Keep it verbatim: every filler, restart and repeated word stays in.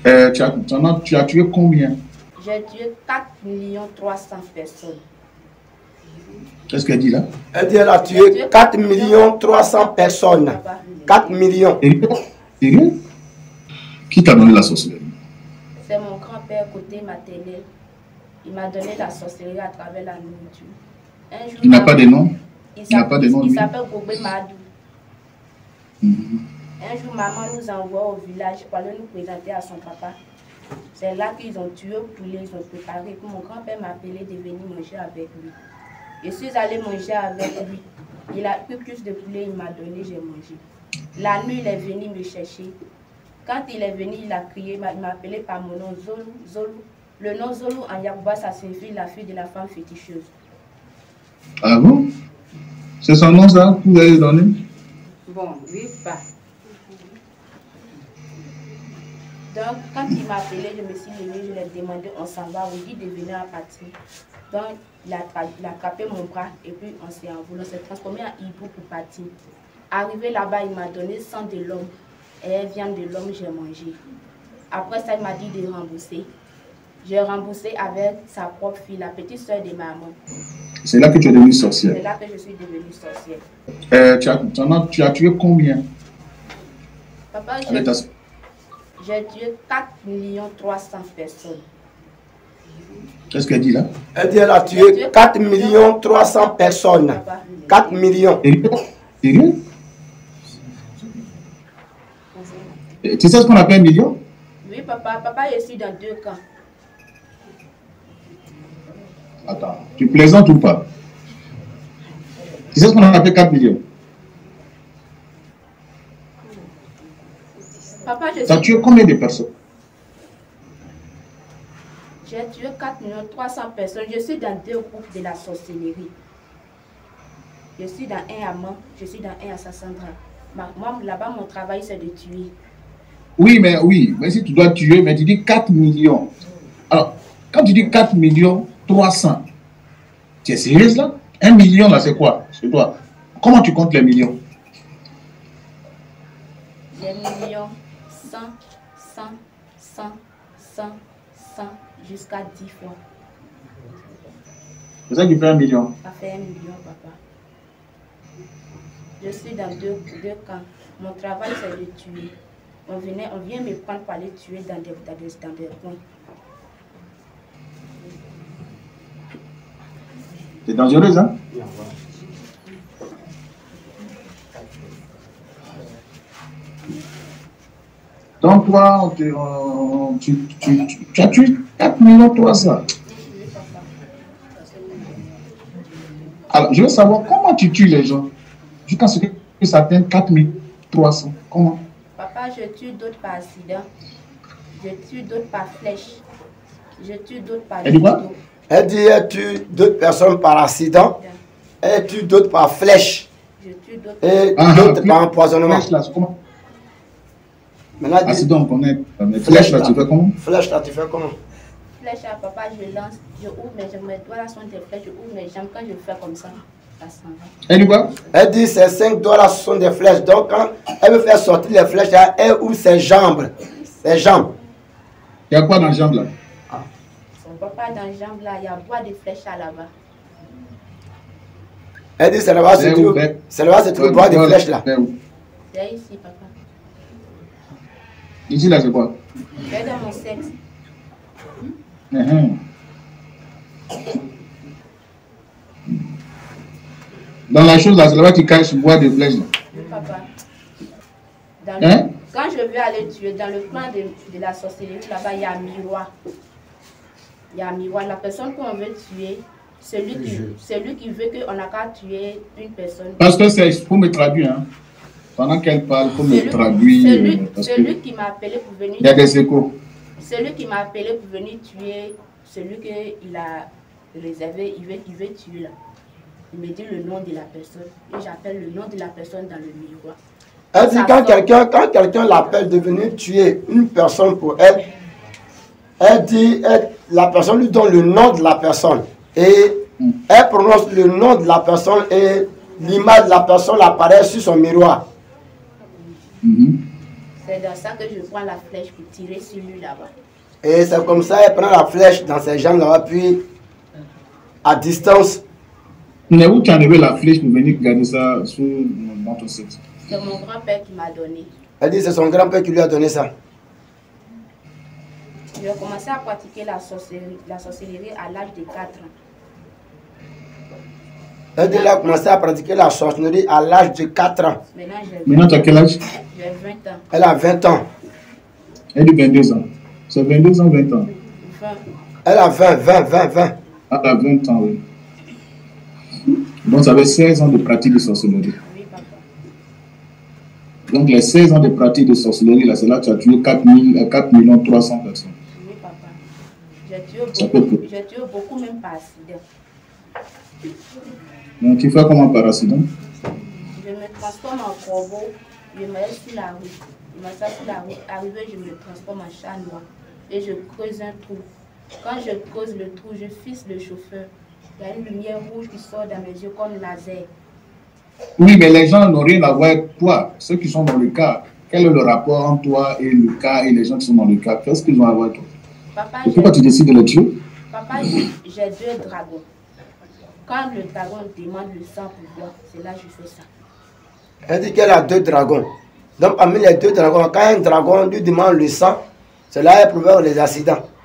Euh, tu, as, tu, as, tu as tué combien? J'ai tué quatre millions trois cents personnes. Qu'est-ce qu'elle dit là? Elle dit qu'elle a tué quatre millions trois cents personnes. quatre millions. Sérieux? Qui t'a donné la sorcellerie? C'est mon grand-père côté maternel. Il m'a donné la sorcellerie à travers la nourriture. Un jour, il n'a pas de nom? Il, il n'a pas de nom. Il s'appelle Gobé Madou. Mm-hmm. Un jour, maman nous envoie au village pour aller nous présenter à son papa. C'est là qu'ils ont tué le poulet, ils ont préparé. Puis mon grand-père m'a appelé de venir manger avec lui. Je suis allée manger avec lui. Il a pris plus de poulet, il m'a donné, j'ai mangé. La nuit, il est venu me chercher. Quand il est venu, il a crié, il m'a appelé par mon nom, Zolou, Zolou. Le nom Zolou en Yakuba, ça signifie la fille de la femme féticheuse. Ah bon? C'est son nom ça que vous avez donné? Bon, oui, pas. Donc, quand il m'a appelé, je me suis levée, je lui ai demandé, on s'en va, on dit de venir à partir. Donc, il a, il a attrapé mon bras et puis on s'est envolé, on s'est transformé en hibou pour partir. Arrivé là-bas, il m'a donné sang de l'homme et viande de l'homme, j'ai mangé. Après ça, il m'a dit de rembourser. J'ai remboursé avec sa propre fille, la petite soeur de maman. C'est là que tu es devenue sorcière? C'est là que je suis devenue sorcière. Euh, tu, as, tu, as, tu as tué combien? Papa, j'ai tué quatre millions trois cents personnes. Qu'est-ce qu'elle dit là? Elle dit qu'elle a tué quatre millions trois cents personnes. quatre millions. Sérieux? Tu sais ce qu'on appelle un million? Oui, papa. Papa, je suis dans deux camps. Attends, tu plaisantes ou pas? Tu sais ce qu'on appelle quatre millions? Papa, je tu as tué combien de personnes? J'ai tué quatre millions trois cents personnes. Je suis dans deux groupes de la sorcellerie. Je suis dans un à Mans, je suis dans un à Sassandra. Moi, là-bas, mon travail, c'est de tuer. Oui, mais oui, mais si tu dois tuer, mais tu dis quatre millions. Alors, quand tu dis quatre millions trois cents, tu es sérieuse là? Un million là, c'est quoi? C'est toi. Comment tu comptes les millions? Les millions, cent, cent, cent, cent, cent, jusqu'à dix fois. C'est ça qui fait un million? Ça fait un million, papa. Je suis dans deux, deux camps. Mon travail, c'est de tuer. On, venait, on vient me prendre pour aller tuer dans des, dans des, dans des coins. C'est dangereux, hein? Donc, toi, on te, on, tu, tu, tu, tu as tué quatre millions trois cents. Alors, je veux savoir comment tu tues les gens jusqu'à ce que ça atteigne quatre mille trois cents. Comment? Papa, je tue d'autres par accident. Je tue d'autres par flèche. Je tue d'autres par... Elle dit quoi? Elle dit qu'elle tue d'autres personnes par accident. Elle tue d'autres par flèche. Je tue d'autres et d'autres par empoisonnement. Flèche là, c'est comment? Maintenant, accident, on connaît. Mais flèche là, tu fais comment? Flèche là, tu fais comment? Flèche là, papa, je lance, je ouvre mes jambes, mes doigts là sont des flèches, je ouvre mes jambes, quand je fais comme ça, ça s'en va. Elle dit quoi? Elle dit ces cinq doigts là sont des flèches. Donc quand elle veut faire sortir les flèches là, elle ouvre ses jambes. Ses jambes. Il y a quoi dans les jambes là? Ah. Son papa dans les jambes là, il y a bois de flèches là-bas. Elle dit c'est là-bas c'est tout. C'est là-bas c'est tout le bois de flèches là. C'est ici, papa. Ici là c'est quoi? C'est dans mon sexe. Mmh. Dans la chose là, c'est là-bas que tu caches le bois de flèches là. Oui, papa. Dans hein? le, quand je veux aller tuer, dans le plan de, de la sorcellerie, là-bas, il y a un miroir. Il y a un miroir. La personne qu'on veut tuer, celui qui, celui qui veut qu'on n'a qu'à tuer une personne. Parce que c'est pour me traduire. Hein. Pendant qu'elle parle, il faut me traduire. Celui, celui qui m'a appelé pour venir. Il y a des échos. Celui qui m'a appelé pour venir tuer, celui qu'il a réservé, il veut, il veut tuer là. Il me dit le nom de la personne. Et j'appelle le nom de la personne dans le miroir. Elle dit quand quelqu'un quand quelqu'un l'appelle de venir tuer une personne pour elle, elle dit, elle, la personne lui donne le nom de la personne. Et mm. elle prononce le nom de la personne et l'image de la personne apparaît sur son miroir. Mm-hmm. C'est dans ça que je prends la flèche pour tirer sur lui là-bas. Et c'est comme ça, elle prend la flèche dans ses jambes là-bas, puis à distance. Mais où tu as enlevé la flèche pour venir garder ça sur dans ton sexe? C'est mon grand-père qui m'a donné. Elle dit c'est son grand-père qui lui a donné ça. J'ai commencé à pratiquer la sorcellerie, la sorcellerie à l'âge de quatre ans. Elle dit qu'elle a commencé à pratiquer la sorcellerie à l'âge de quatre ans. Maintenant, j'ai Maintenant, tu as quel âge? j'ai vingt ans. Elle a vingt ans. Elle a vingt-deux ans. C'est vingt-deux ans, vingt ans. vingt. Elle a vingt, vingt, vingt, vingt. Ah, elle a vingt ans, oui. Donc, ça fait seize ans de pratique de sorcellerie. Oui, papa. Donc, les seize ans de pratique de sorcellerie, là, c'est là que tu as tué quatre millions trois cents personnes. Oui, papa. J'ai tué Ça peut beaucoup, être. j'ai tué beaucoup même par accident. Donc, tu fais comment par accident? Je me transforme en corbeau, je me laisse sur la route. Je me laisse sur la route. Arrivé, je me transforme en chat noir et je creuse un trou. Quand je creuse le trou, je fixe le chauffeur. Il y a une lumière rouge qui sort dans mes yeux comme laser. Oui, mais les gens n'ont rien à voir avec toi. Ceux qui sont dans le cas, quel est le rapport entre toi et le cas et les gens qui sont dans le cas? Qu'est-ce qu'ils ont à voir avec toi? Papa, Et pourquoi tu décides de les tuer? Papa, j'ai j'ai deux dragons. Quand le dragon demande le sang pour boire, c'est là que je fais ça. Elle dit qu'elle a deux dragons. Donc parmi les deux dragons, quand un dragon lui demande le sang, c'est là qu'elle prévient les accidents.